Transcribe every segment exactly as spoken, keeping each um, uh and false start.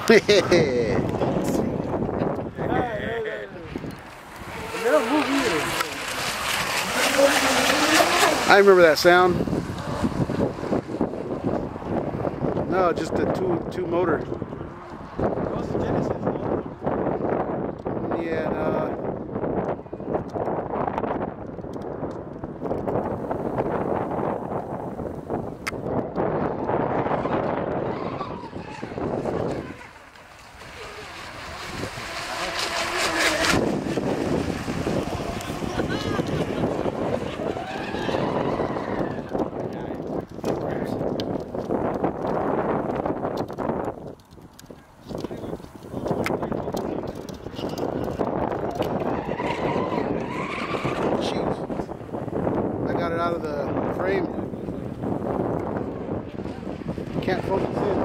I remember that sound. No, just a two two motor. Yeah, no. Got it out of the frame. Can't focus in.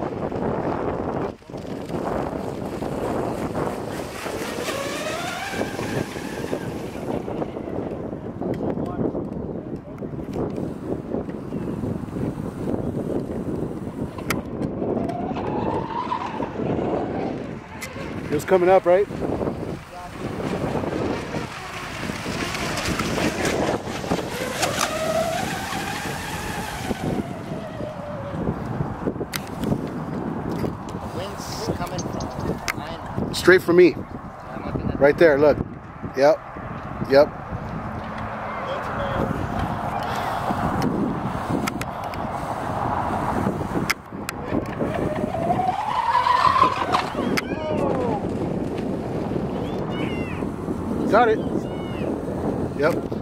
It was coming up, right? Straight for me. Right there, look. Yep. Yep. Got it. Yep.